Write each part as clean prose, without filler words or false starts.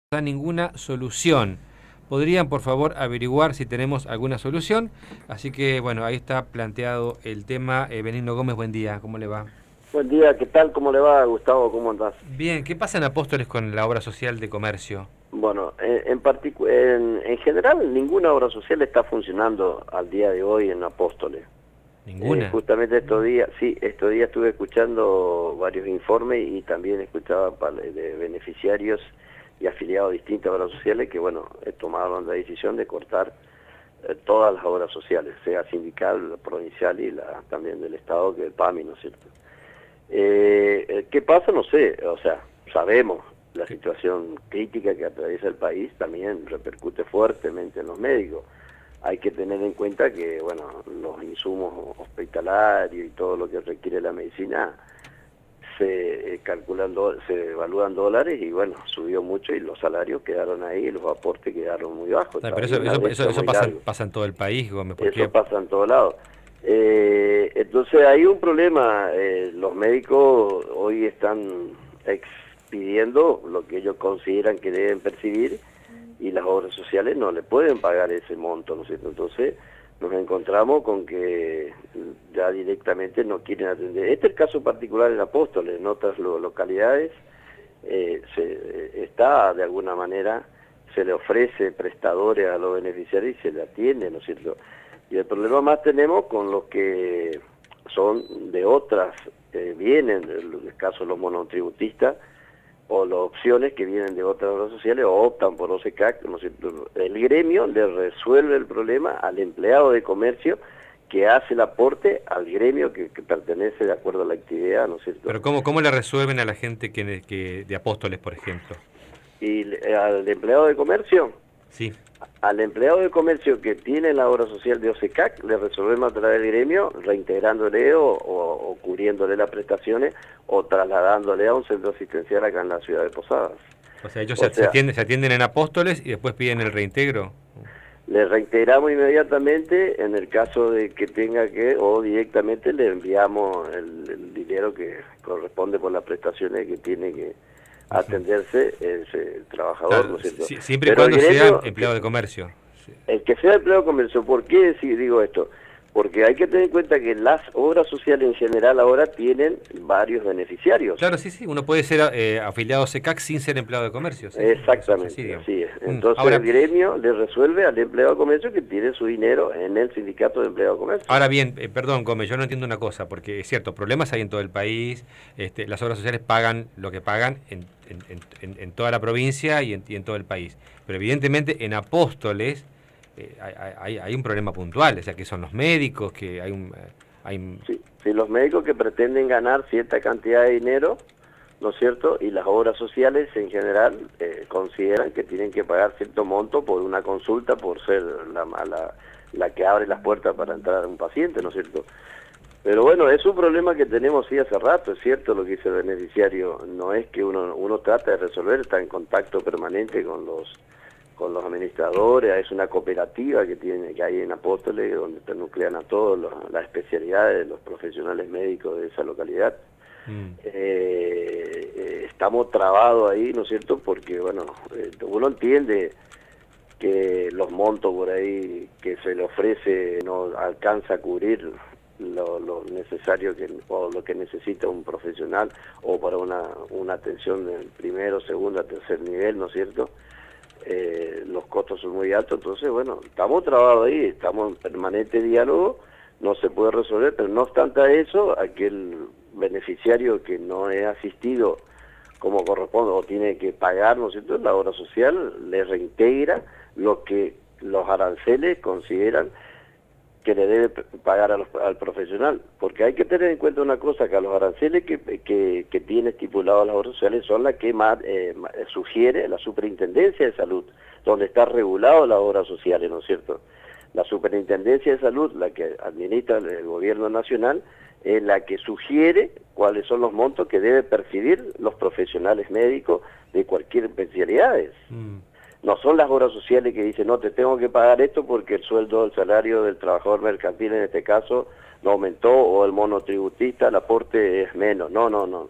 da ninguna solución. ¿Podrían, por favor, averiguar si tenemos alguna solución? Así que, bueno, ahí está planteado el tema. Benigno Gómez, buen día, ¿cómo le va? Buen día, ¿qué tal? ¿Cómo le va, Gustavo? ¿Cómo andás? Bien, ¿qué pasa en Apóstoles con la obra social de comercio? Bueno, en general ninguna obra social está funcionando al día de hoy en Apóstoles. ¿Ninguna? Justamente estos días estuve escuchando varios informes y también escuchaba de beneficiarios y afiliados a distintas obras sociales que, bueno, tomaron la decisión de cortar todas las obras sociales, sea sindical, provincial y también del Estado, que el PAMI, ¿no es cierto? ¿Qué pasa? No sé, o sea, sabemos la situación crítica que atraviesa el país, también repercute fuertemente en los médicos. Hay que tener en cuenta que, bueno, los insumos hospitalarios y todo lo que requiere la medicina se evalúan dólares y, bueno, subió mucho y los salarios quedaron ahí, los aportes quedaron muy bajos. No, pero eso pasa en todo el país, Gómez. ¿Por qué? Eso pasa en todos lados. Entonces hay un problema. Los médicos hoy están expidiendo lo que ellos consideran que deben percibir y las obras sociales no le pueden pagar ese monto, ¿no es cierto? Entonces nos encontramos con que ya directamente no quieren atender. Este es el caso particular en Apóstoles. En otras localidades está de alguna manera, se le ofrece prestadores a los beneficiarios y se le atiende, ¿no es cierto? Y el problema más tenemos con los que son de otras, vienen, en el caso de los monotributistas, o las opciones que vienen de otras obras sociales o optan por OSECAC, ¿no es cierto? El gremio le resuelve el problema al empleado de comercio que hace el aporte al gremio que pertenece de acuerdo a la actividad, ¿no es cierto? Pero ¿cómo le resuelven a la gente que de Apóstoles, por ejemplo? Y al empleado de comercio, Sí. al empleado de comercio que tiene la obra social de OSECAC, le resolvemos a través del gremio, reintegrándole o cubriéndole las prestaciones o trasladándole a un centro asistencial acá en la ciudad de Posadas. O sea, ellos se atienden en Apóstoles y después piden el reintegro. Le reintegramos inmediatamente en el caso de que tenga que, o directamente le enviamos el dinero que corresponde por las prestaciones que tiene que atenderse el trabajador, Claro, ¿no es cierto? siempre y Pero cuando sea empleado de comercio. Sí. El que sea empleado de comercio. ¿Por qué digo esto? Porque hay que tener en cuenta que las obras sociales en general ahora tienen varios beneficiarios. Claro, sí, uno puede ser afiliado a SECAC sin ser empleado de comercio. Sí, exactamente, así es. Entonces ahora, el gremio le resuelve al empleado de comercio que tiene su dinero en el sindicato de empleado de comercio. Ahora bien, perdón, Gómez, yo no entiendo una cosa, porque es cierto, problemas hay en todo el país, las obras sociales pagan lo que pagan en toda la provincia y en todo el país, pero evidentemente en Apóstoles hay un problema puntual, o sea, que son los médicos, que Sí, los médicos que pretenden ganar cierta cantidad de dinero, ¿no es cierto? Y las obras sociales en general consideran que tienen que pagar cierto monto por una consulta, por ser la que abre las puertas para entrar a un paciente, ¿no es cierto? Pero bueno, es un problema que tenemos sí hace rato, es cierto lo que dice el beneficiario, no es que uno trata de resolver, está en contacto permanente con los administradores, es una cooperativa que hay en Apóstoles, donde se nuclean a todas las especialidades de los profesionales médicos de esa localidad. Estamos trabados ahí, ¿no es cierto? Porque, bueno, uno entiende que los montos por ahí que se le ofrece no alcanza a cubrir lo necesario o lo que necesita un profesional o para una atención del primero, segundo, tercer nivel, ¿no es cierto? Los costos son muy altos, entonces bueno, estamos trabajados ahí, estamos en permanente diálogo, no se puede resolver, pero no obstante eso, aquel beneficiario que no es asistido como corresponde o tiene que pagar, ¿no es cierto?, la obra social le reintegra lo que los aranceles consideran que le debe pagar al profesional, porque hay que tener en cuenta una cosa, que a los aranceles que tiene estipulados las obras sociales son las que más sugiere la Superintendencia de Salud, donde está regulado las obras sociales, ¿no es cierto? La Superintendencia de Salud, la que administra el gobierno nacional, es la que sugiere cuáles son los montos que deben percibir los profesionales médicos de cualquier especialidad. No son las obras sociales que dicen, no, te tengo que pagar esto porque el sueldo, el salario del trabajador mercantil en este caso no aumentó, o el monotributista, el aporte es menos. No.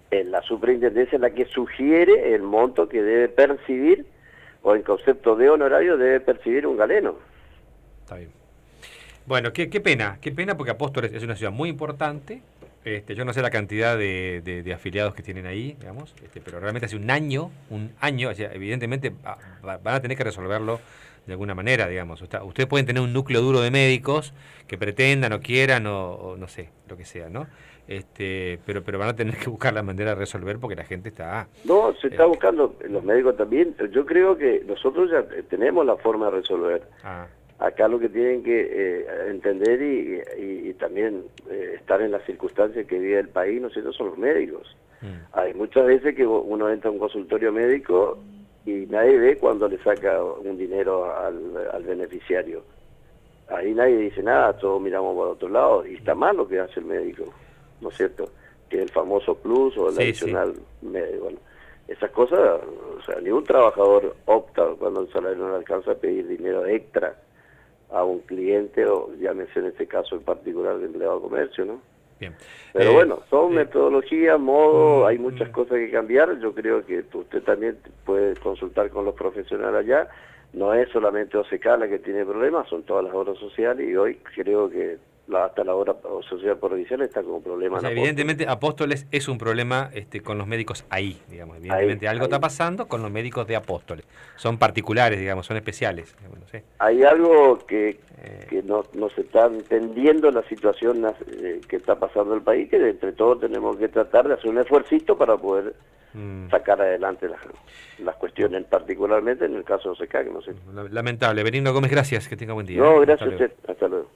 la superintendencia es la que sugiere el monto que debe percibir, o en concepto de honorario debe percibir un galeno. Está bien. Bueno, qué pena porque Apóstoles es una ciudad muy importante. Yo no sé la cantidad de afiliados que tienen ahí, digamos, pero realmente hace un año, o sea, evidentemente van a tener que resolverlo de alguna manera, digamos. Ustedes pueden tener un núcleo duro de médicos que pretendan o quieran o no sé, lo que sea, ¿no? Pero van a tener que buscar la manera de resolver porque la gente está... No, se está buscando, los médicos también. Yo creo que nosotros ya tenemos la forma de resolver. Acá lo que tienen que entender y también estar en las circunstancias que vive el país, ¿no es cierto?, son los médicos. Hay muchas veces que uno entra a un consultorio médico y nadie ve cuando le saca un dinero al beneficiario. Ahí nadie dice nada, todos miramos por otro lado, y está mal lo que hace el médico, ¿no es cierto?, que es el famoso plus o el adicional médico. Bueno, esas cosas, o sea, ningún trabajador opta cuando el salario no le alcanza a pedir dinero extra a un cliente, o llámese en este caso en particular de empleado de comercio, ¿no? Bien. Pero bueno, son metodologías, modos, hay muchas cosas que cambiar. Yo creo que usted también puede consultar con los profesionales allá. No es solamente OCK la que tiene problemas, son todas las obras sociales, y hoy creo que hasta la obra social provincial está como problema. O sea, evidentemente Apóstoles es un problema con los médicos ahí, digamos. Evidentemente algo está pasando con los médicos de Apóstoles. Son particulares, digamos, son especiales. Digamos, no sé. Hay algo que no se está entendiendo la situación que está pasando en el país, que entre todos tenemos que tratar de hacer un esfuercito para poder sacar adelante las cuestiones, particularmente en el caso de OCK, que no sé. Lamentable. Benigno Gómez, gracias, que tenga buen día. No, gracias a usted. Hasta luego.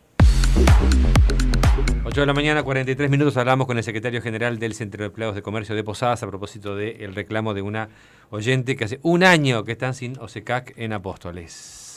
8 de la mañana, 43 minutos, hablamos con el secretario general del Centro de Empleados de Comercio de Posadas a propósito del reclamo de una oyente que hace un año que están sin OCK en Apóstoles.